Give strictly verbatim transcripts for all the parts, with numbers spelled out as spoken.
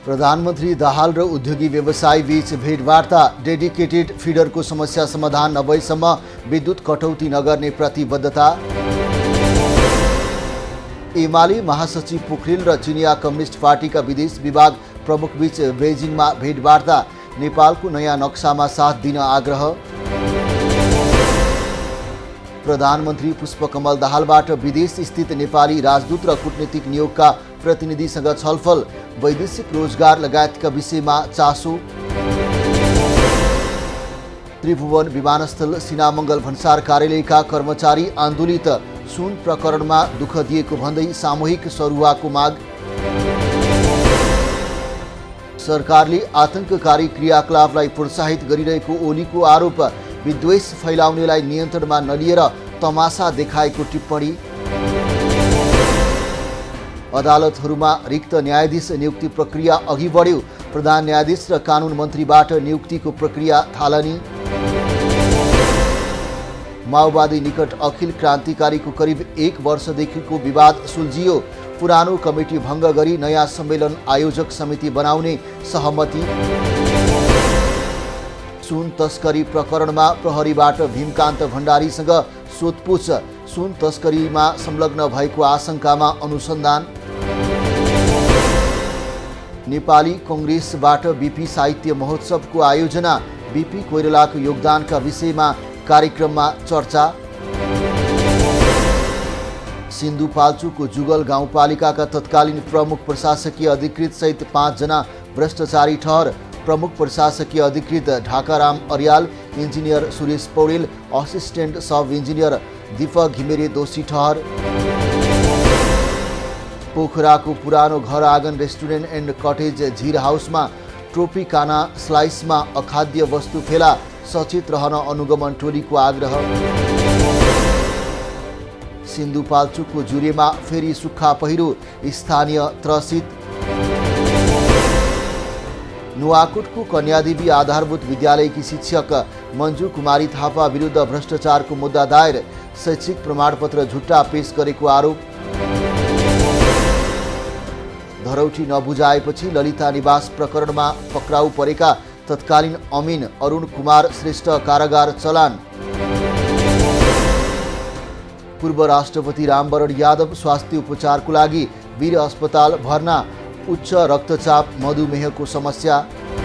प्रधानमन्त्री दाहाल र उद्योगी व्यवसायी बीच भेटवार्ता। डेडिकेटेड फिडरको समस्या समाधान नभएसम्म विद्युत कटौती नगर्ने प्रतिबद्धता। एमाले महासचिव पोखरेल र चिनिया कम्युनिस्ट पार्टीका विदेश विभाग प्रमुख बीच बेजिङमा भेटवार्ता। नेपालको नयाँ नक्सामा साथ दिन आग्रह। प्रधानमन्त्री पुष्पकमल दाहालबाट विदेश स्थित नेपाली राजदूत र कूटनीतिक नियोगका प्रतिनिधिसँग छलफल। वैदेशिक रोजगार लगायतका विषयमा चासो। त्रिभुवन विमानस्थल सिनामङ्गल भन्सार कार्यालयका कर्मचारी आन्दोलित। सुन प्रकरणमा दुःख दिएको भन्दै सामूहिक सरुवाको माग। सरकारले आतंककारी क्रियाकलापलाई प्रोत्साहित गरिरहेको ओलीको आरोप। विद्वेष फैलाउनेलाई नियन्त्रणमा नलिएर तमासा देखाएको टिप्पणी। अदालतहरूमा रिक्त न्यायाधीश नियुक्ति प्रक्रिया अघि बढ्यो। प्रधान न्यायाधीश र कानुन मन्त्रीबाट नियुक्तिको प्रक्रिया थालनी। माओवादी निकट अखिल क्रान्तिकारीको करिब एक वर्षदेखिको विवाद सुल्झियो। पुरानो कमिटी भङ्ग गरी नयाँ सम्मेलन आयोजक समिति बनाउने सहमति। सुन तस्करी प्रकरणमा प्रहरीबाट भीमकान्त भण्डारीसँग सोधपुछ। सुन तस्करीमा संलग्न भएको आशंकामा अनुसन्धान। नेपाली कङ्ग्रेसबाट बीपी साहित्य महोत्सवको आयोजना। बीपी कोइरालाको योगदानका विषयमा कार्यक्रममा चर्चा। सिन्धुपाल्चोकको जुगल गाउँपालिकाका तत्कालीन प्रमुख प्रशासकीय अधिकृत सहित पाँचजना भ्रष्टाचारी ठहर। प्रमुख प्रशासकीय अधिकृत Dhakaram Aryal, engineer Suresh Poudel, assistant sub engineer Deepak Ghimire दोषी ठहर। पोखराको पुरानो घर आँगन रेस्टुरेन्ट एन्ड कटेज झिर हाउसमा ट्रोपिकाना स्लाइसमा अखाद्य वस्तु फेला। सचेत रहन अनुगमन टोलीको आग्रह। सिन्धुपाल्चोकको जुरेमा फेरि सुक्खा पहिरो, स्थानीय त्रसित। नुवाकोटको कन्यादेवी आधारभूत विद्यालयकी शिक्षक मञ्जु कुमारी थापा विरुद्ध भ्रष्टाचारको मुद्दा दायर। शैक्षिक प्रमाणपत्र झुट्टा पेश गरेको आरोप। धरौटी नबुझाएपछि ललिता निवास प्रकरणमा पक्राउ परेका तत्कालीन अमिन अरुण कुमार श्रेष्ठ कारागार चलान। पूर्व राष्ट्रपति रामवरण यादव स्वास्थ्य उपचारको लागि वीर अस्पताल भर्ना। उच्च रक्तचाप मधुमेहको समस्या।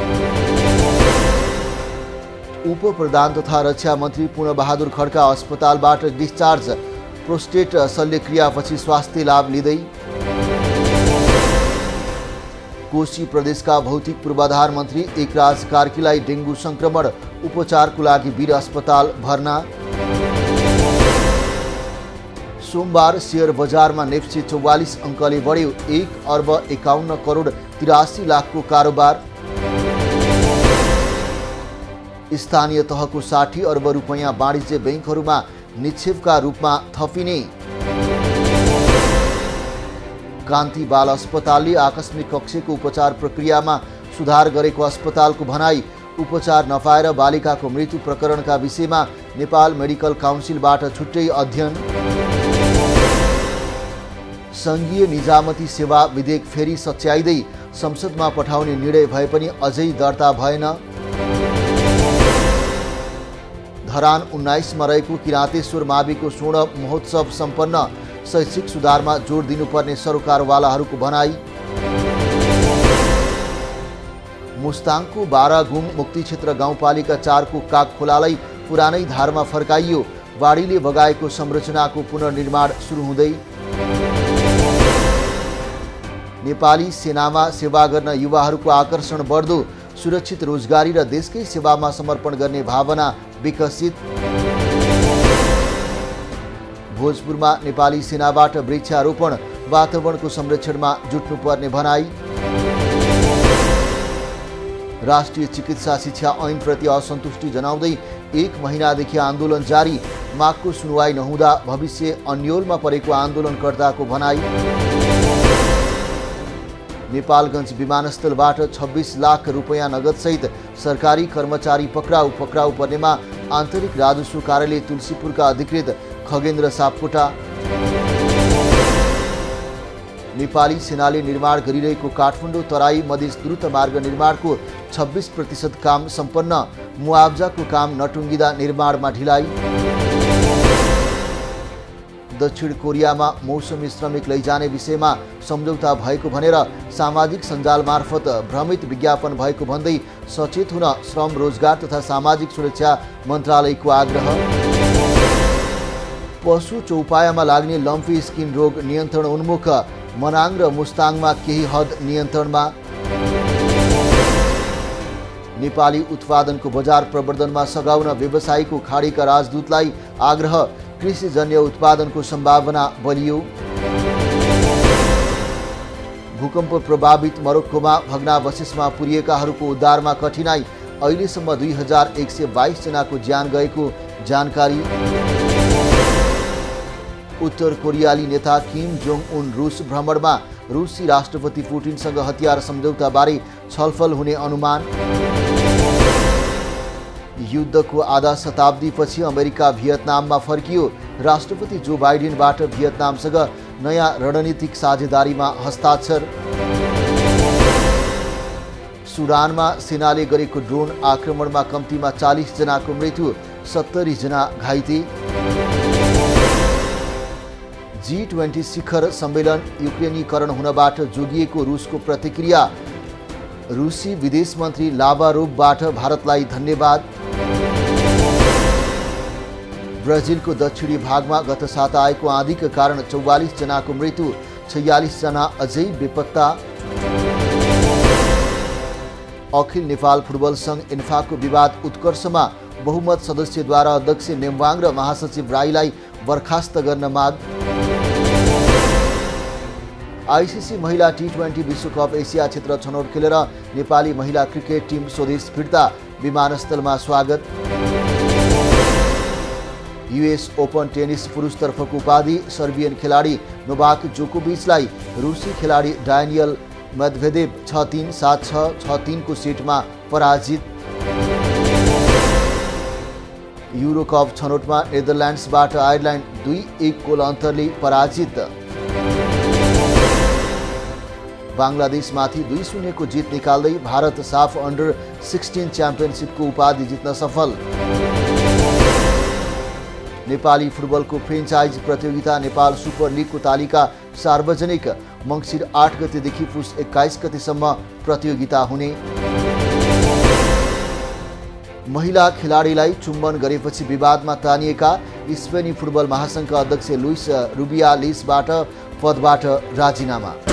उप प्रधान तथा रक्षा मन्त्री पूर्णबहादुर खड्का अस्पतालबाट डिस्चार्ज। प्रोस्टेट शल्यक्रियापछि स्वास्थ्य लाभ लिँदै। कोशी प्रदेशका भौतिक पूर्वाधार मन्त्री एकराज कार्कीलाई डेङ्गु संक्रमण। उपचारको लागि वीर अस्पताल भर्ना। सोमबार शेयर बजारमा नेप्से चौवालीस अङ्कले बढ्यो। एक अर्ब एकाउन्न करोड तिरासी लाखको कारोबार। स्थानीय तहको साठी अर्ब रुपैयाँ वाणिज्य बैङ्कहरूमा निक्षेपका रूपमा थपिने। कान्ति बाल अस्पतालले आकस्मिक कक्षको उपचार प्रक्रियामा सुधार गरेको अस्पतालको भनाई। उपचार नपाएर बालिकाको मृत्यु प्रकरणका विषयमा नेपाल मेडिकल काउन्सिलबाट छुट्टै अध्ययन। सङ्घीय निजामती सेवा विधेयक फेरि सच्याइँदै संसदमा पठाउने निर्णय भए पनि अझै दर्ता भएन। धरान उन्नाइसमा रहेको किराँतेश्वर माविको स्वर्ण महोत्सव सम्पन्न। शैक्षिक सुधारमा जोड दिनुपर्ने सरकारवालाहरूको भनाई। मुस्ताङको बारागुम मुक्ति क्षेत्र गाउँपालिका चारको काग खोलालाई पुरानै धारमा फर्काइयो। बाढीले बगाएको संरचनाको पुनर्निर्माण सुरु हुँदै। नेपाली सेनामा सेवा गर्न युवाहरूको आकर्षण बढ्दो। सुरक्षित रोजगारी र देशकै सेवामा समर्पण गर्ने भावना विकसित। भोजपुरमा नेपाली सेनाबाट वृक्षारोपण। वातावरणको संरक्षणमा जुट्नुपर्ने भनाई। राष्ट्रिय चिकित्सा शिक्षा ऐनप्रति असन्तुष्टि जनाउँदै एक महिनादेखि आन्दोलन जारी। मागको सुनवाई नहुँदा भविष्य अन्योलमा परेको आन्दोलनकर्ताको भनाई। नेपालगञ्ज विमानस्थलबाट छब्बीस लाख रुपैयाँ नगदसहित सरकारी कर्मचारी पक्राउ। पक्राउ पर्नेमा आन्तरिक राजस्व कार्यालय तुलसीपुरका अधिकृत खगेन्द्र सापकोटा। नेपाली सेनाले निर्माण गरिरहेको काठमाडौँ तराई मधेस द्रुत मार्ग निर्माणको छब्बीस प्रतिशत काम सम्पन्न, मुआब्जाको काम नटुङ्गिँदा निर्माणमा ढिलाइ। दक्षिण कोरियामा मौसमी श्रमिक लैजाने विषयमा सम्झौता भएको भनेर सामाजिक सञ्जाल मार्फत भ्रमित विज्ञापन भएको भन्दै सचेत हुन श्रम रोजगार तथा सामाजिक सुरक्षा मन्त्रालयको आग्रह। पशु चौपायामा लाग्ने लम्फी स्किन रोग नियन्त्रण उन्मुख, मनाङ र मुस्ताङमा केही हद नियन्त्रणमा। नेपाली उत्पादनको बजार प्रवर्धनमा सघाउन व्यवसायीको खाडीका राजदूतलाई आग्रह, कृषिजन्य उत्पादनको सम्भावना बलियो। भूकम्प प्रभावित मोरक्कोमा भग्नावशेषमा पुरिएकाहरूको उद्धारमा कठिनाई, अहिलेसम्म दुई हजार एक सय बाइस जनाको ज्यान गएको जानकारी। उत्तर कोरियाली नेता किम जोङ उन रुस भ्रमणमा, रुसी राष्ट्रपति पुटिनसँग हतियार सम्झौताबारे छलफल हुने अनुमान। युद्धको आधा शताब्दीपछि अमेरिका भियतनाममा फर्कियो, राष्ट्रपति जो बाइडेनबाट भियतनामसँग नयाँ रणनीतिक साझेदारीमा हस्ताक्षर। सुडानमा सेनाले गरेको ड्रोन आक्रमणमा कम्तीमा चालीस जनाको मृत्यु, सत्तरी जना घाइते। जी ट्वेन्टी शिखर सम्मेलन युक्रेनीकरण हुनबाट जोगिएको रुसको प्रतिक्रिया, रुसी विदेश मन्त्री लाभारोभबाट भारतलाई धन्यवाद। ब्राजिलको दक्षिणी भागमा गत साता आएको आँधीका कारण चौवालीस जनाको मृत्यु, छयालिस जना अझै बेपत्ता। अखिल नेपाल फुटबल सङ्घ इन्फाको विवाद उत्कर्षमा, बहुमत सदस्यद्वारा अध्यक्ष नेमवाङ र महासचिव राईलाई बर्खास्त गर्न माग। आइसिसी महिला टी ट्वेन्टी विश्वकप एसिया क्षेत्र छनौट खेलेर नेपाली महिला क्रिकेट टिम स्वदेश फिर्ता, विमानस्थलमा स्वागत। युएस ओपन टेनिस पुरुषतर्फको उपाधि सर्बियन खेलाडी नोभाक जोकोभिचलाई रुसी खेलाडी डानियल मेदभेदेव छ तीन सात छ छ तीन को सेटमा पराजित। युरो कप छनौटमा नेदरल्यान्ड्सबाट आयरल्यान्ड दुई एक गोल अन्तरले पराजित। बांग्लादेशमाथि दुई शून्यको जित निकाल्दै भारत साफ अन्डर सिक्सटिन च्याम्पियनसिपको उपाधि जित्न सफल। नेपाली फुटबलको फ्रेन्चाइज प्रतियोगिता नेपाल सुपर लिगको तालिका सार्वजनिक, मङ्सिर आठ गतेदेखि पुस एक्काइस गतेसम्म प्रतियोगिता हुने। महिला खेलाडीलाई चुम्बन गरेपछि विवादमा तानिएका स्पेनी फुटबल महासङ्घका अध्यक्ष लुइस रुबियालिसबाट पदबाट राजीनामा।